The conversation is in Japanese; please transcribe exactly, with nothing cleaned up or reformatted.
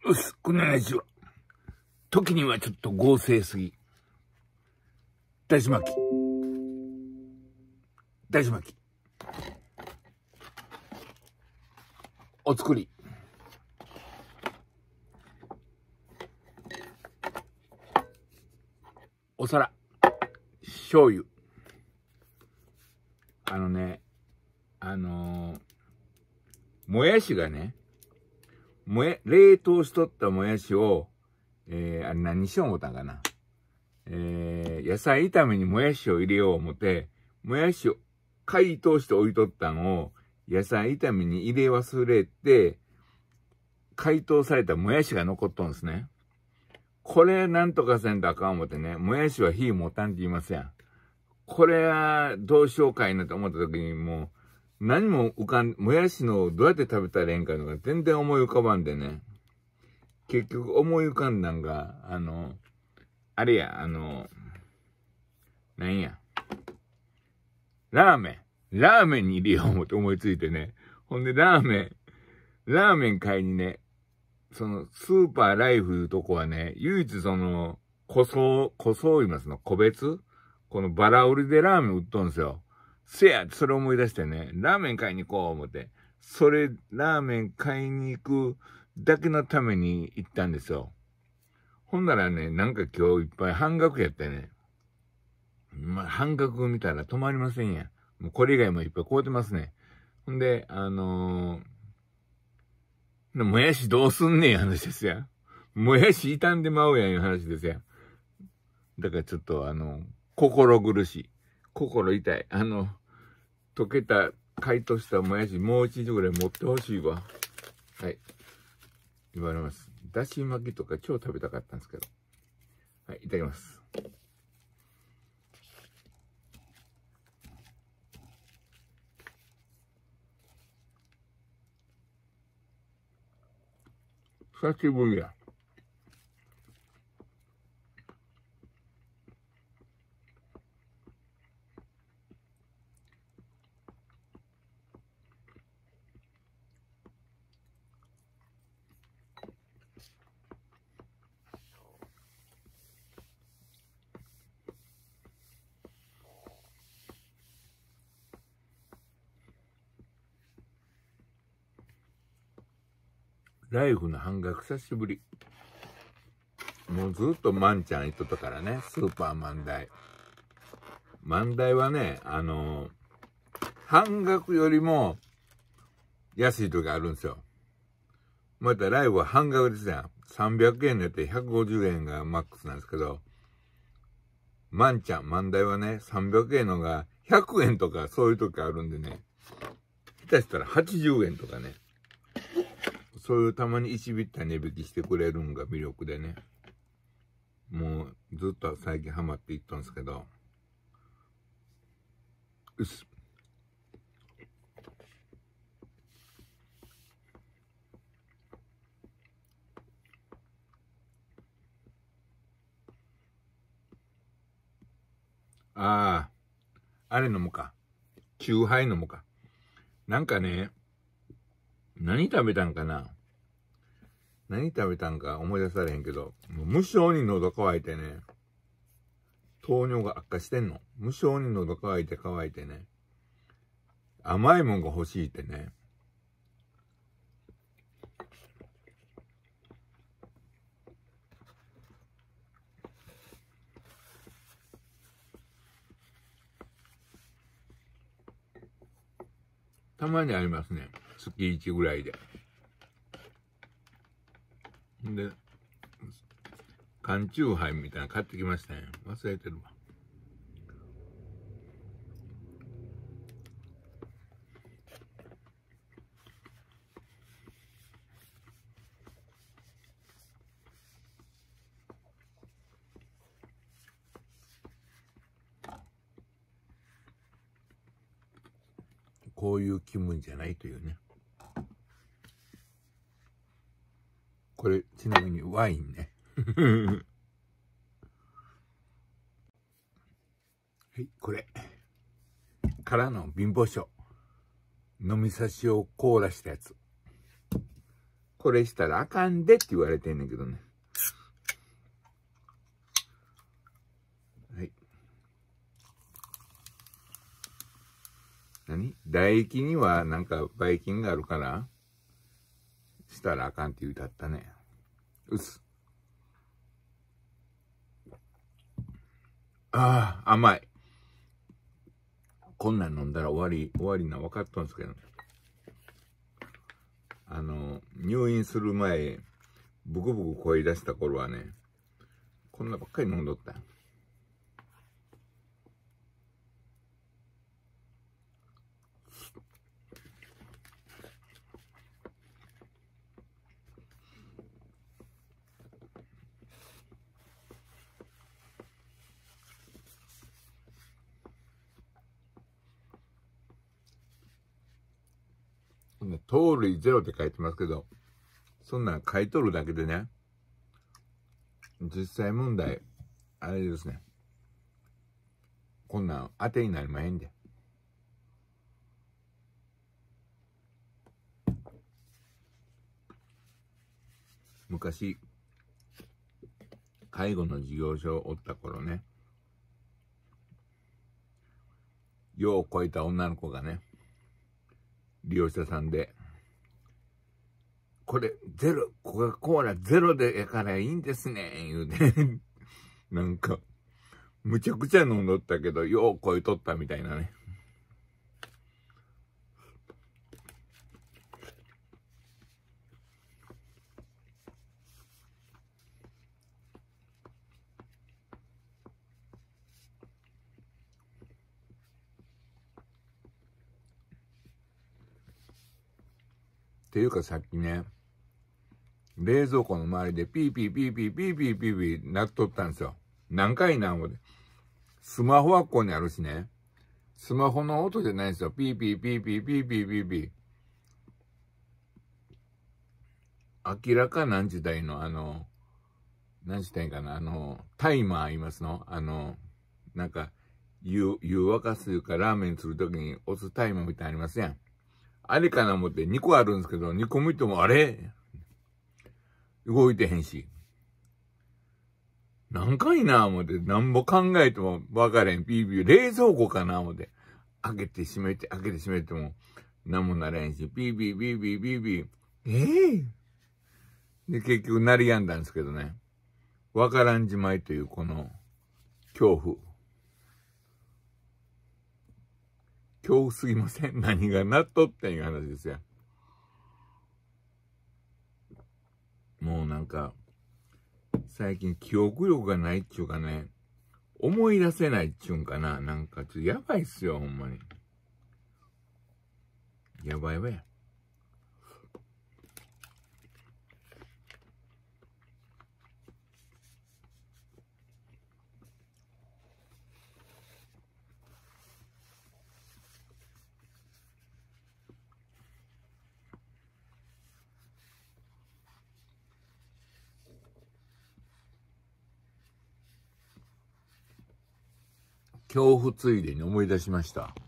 うっす、この話は。時にはちょっと合成すぎ。だし巻き。だし巻き。お作り。お皿。醤油。あのね、あのー、もやしがね、もや、冷凍しとったもやしを、えー、あれ何しよう思ったんかな。えー、野菜炒めにもやしを入れよう思って、もやしを解凍して置いとったんを、野菜炒めに入れ忘れて、解凍されたもやしが残っとんですね。これなんとかせんとあかん思ってね、もやしは火持たんって言いますやん。これはどうしようかいなと思った時にもう、何も浮かん、もやしのどうやって食べたらええんかのが全然思い浮かばんでね。結局思い浮かんだんが、あの、あれや、あの、なんや。ラーメン。ラーメンに入れよう思って思いついてね。ほんでラーメン、ラーメン買いにね、そのスーパーライフいうとこはね、唯一その、個装、個装言いますの、個別このバラ売りでラーメン売っとんですよ。せや、それ思い出してね、ラーメン買いに行こう思って。それ、ラーメン買いに行くだけのために行ったんですよ。ほんならね、なんか今日いっぱい半額やってね。まあ、半額見たら止まりませんや。もうこれ以外もいっぱい買うてますね。ほんで、あのー、もやしどうすんねん話ですや。もやし傷んでまうやんいう話ですや。だからちょっとあの、心苦しい。心痛い。あの、溶けた、解凍したもやしもう一度ぐらい持ってほしいわ。はい。言われます。だし巻きとか超食べたかったんですけど。はい、いただきます。久しぶりや。ライフの半額久しぶり。もうずっとマンちゃん行っとったからね。スーパー万代。万代はね、あのー、半額よりも安い時あるんですよ。またライブは半額ですやん。さんびゃくえんのやってひゃくごじゅうえんがマックスなんですけど、マンちゃん、万代はね、さんびゃくえんのがひゃくえんとかそういう時あるんでね、下手したらはちじゅうえんとかね、そういうたまにいちビッタ値引きしてくれるんが魅力でね、もうずっと最近ハマっていったんですけど、うっす。ああ、あれ飲むか。チューハイ飲むか。なんかね、何食べたんかな何食べたんか思い出されへんけど、もう無性に喉乾いてね、糖尿が悪化してんの。無性に喉乾いて乾いてね、甘いもんが欲しいってね。たまにありますね。月いちぐらいで。で、缶チューハイみたいなの買ってきましたね。忘れてるわ。こういう気分じゃないというね。これ、ちなみにワインね。はい、これ。からの貧乏症。飲み差しを凍らしたやつ。 これしたらあかんでって言われてんねんけどね。はい。何？唾液にはなんかばい菌があるから、したらあかんって言うたったね。うっす。ああ、甘い。こんなん飲んだら終わり、終わりな分かったんですけどね。あの、入院する前、ブクブク声出した頃はね、こんなばっかり飲んどった。糖類ゼロって書いてますけど、そんなん書いとるだけでね、実際問題、あれですね。こんなん当てになりまへんで。昔、介護の事業所おった頃ね、よう超えた女の子がね、利用者さんで、これゼロ、コカ・コーラゼロでやからいいんですね、言うて。なんか、むちゃくちゃ飲んどったけど、よう超えとったみたいなね。っていうかさっきね、冷蔵庫の周りでピーピーピーピーピーピーピーピーなっとったんですよ。何回なんもで。スマホはここにあるしね。スマホの音じゃないんですよ。ピーピーピーピーピーピーピーピー。明らか何時代のあの、何時代かな、あの、タイマー言いますの？あの、なんか、湯、湯沸かすかラーメンするときに押すタイマーみたいなのありますやん。あれかな思ってにこあるんですけど、にこ見てもあれ動いてへんし。何回な思って、なんぼ考えても分からへん。ピーピー。冷蔵庫かな思って。開けて閉めて、開けて閉めても、何もならへんし。ピーピーピーピーピーピー。ええー、で、結局鳴りやんだんですけどね。分からんじまいというこの、恐怖。恐怖すぎません？何がなっとってんいう話ですよ。もうなんか、最近記憶力がないっちゅうかね、思い出せないっちゅうんかな。なんかちょっとやばいっすよ、ほんまに。やばいやばい。恐怖ついでに思い出しました。